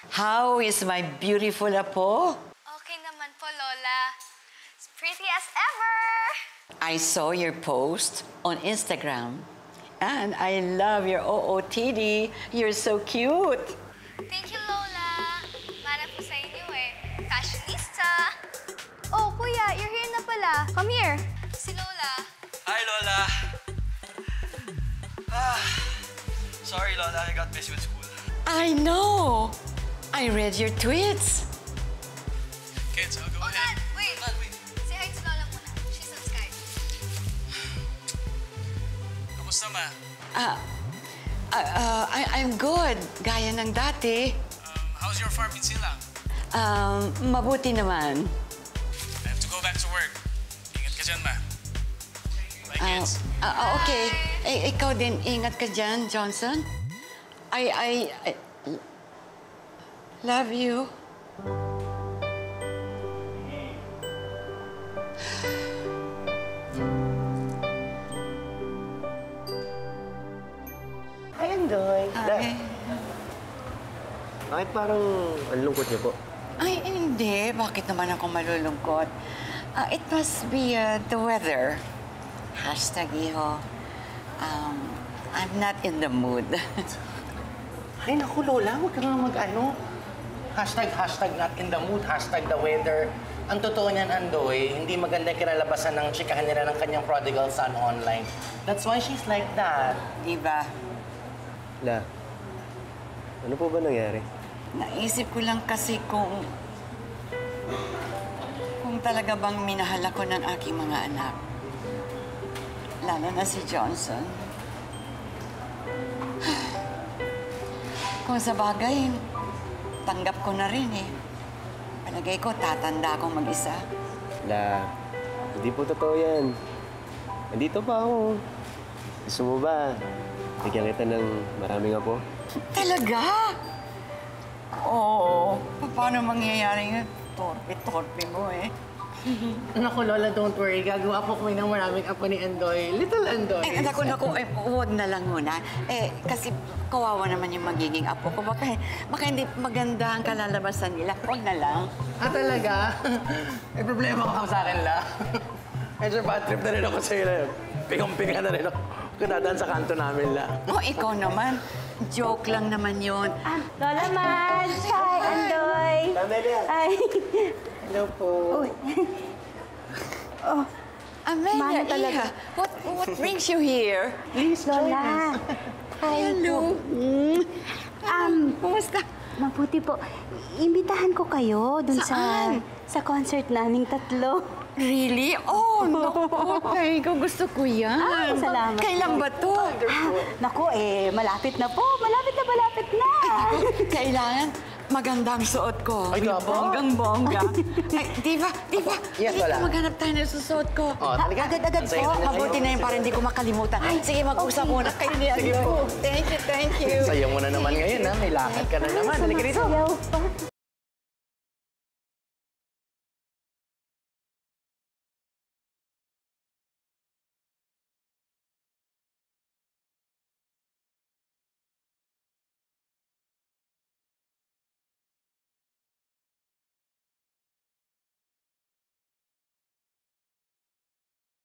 How is my beautiful apo? Okay naman po, Lola. As pretty as ever! I saw your post on Instagram. And I love your OOTD. You're so cute. Thank you, Lola. Mana po sa inyo eh. Fashionista! Oh, Kuya, you're here na pala. Come here. Si Lola. Hi, Lola. Sorry, Lola. I got busy with school. I know. I read your tweets. Kids, I'll go Oh, ahead. Dad, wait. Dad, wait. Say hi to Lola muna. She's on Skype. Kamusta, Ma? I'm good. Gaya ng dati. How's your farm in Silang? Mabuti naman. I have to go back to work. Ingat ka dyan, Ma. Bye, kids. Okay. Ikaw din, ingat ka dyan, Johnson. I love you. Hi, Andoy. Hi. Bakit parang ang lungkot niyo po? Ay, hindi. Bakit naman ako malulungkot? It must be the weather. Hashtag iho. I'm not in the mood. Ay, naku, Lola. Huwag ka nga mag-ano. Hashtag not in the mood. Hashtag the weather. Ang totoo niyan, Andoy, hindi maganda kinalabasan ng chikahan nila ng kanyang prodigal son online. That's why she's like that. Diba? La, ano po ba nangyari? Naisip ko lang kasi kung talaga bang minahal ako ng aking mga anak. Lalo na si Johnson. Kung sa bagay, tanggap ko na rin eh. Palagay ko, tatanda akong mag-isa. La, hindi po totoo yan. Nandito pa ako. Gusto mo ba? Bigyan kita ng maraming apo. Talaga? Oo. Paano mangyayari yun? Torpe-torpe mo eh. Naku, Lola, don't worry. Gagawa po kami ng maraming apo ni Andoy. Little Andoy. Ay, naku, huwag na lang muna. Kasi kawawa naman yung magiging apo ko. Baka hindi maganda ang kalalabasan nila. Huwag na lang. Talaga? May problema ka sa akin, La. Medyo bad trip na rin ako sa'yo na yun. Pingang-pinga na rin ako. Kadadaan sa kanto namin, La. Oh, ikaw naman. Joke lang naman yun. Lola Mads! Hi, Andoy! Hi! Hello po. Amelia, Mano talaga. Iha, what brings you here? Please, join us. Lola! Hi Hello. po. Kumusta? Mabuti po. Imbitahan ko kayo dun Saan? sa concert naming tatlo. Really? Oh, naku. Okay, gusto ko yan. Ay, salamat Kailan ba to? Naku, malapit na po. Malapit na. Kailangan magandang suot ko. Ay, gabo. Bonggang-bongga. Ay, di ba? Yes, Dito wala. maghanap tayo ng susuot ko. Oh, talaga? Agad-agad Sa'yo po. na Mabuti na yun para hindi ko makalimutan. Sige, mag-usap muna kayo niya. Sige po. Thank you. Sayo mo na naman ngayon, ha? May lakad ka na naman. Halika dito. Sayaw pa.